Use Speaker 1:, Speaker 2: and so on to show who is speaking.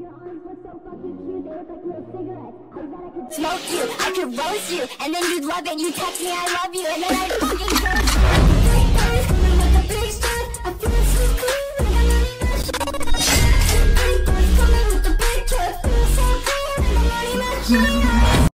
Speaker 1: Smoke you, I could roast you, and then you'd love it. You text me, I love you, and then I'd fucking ghost you.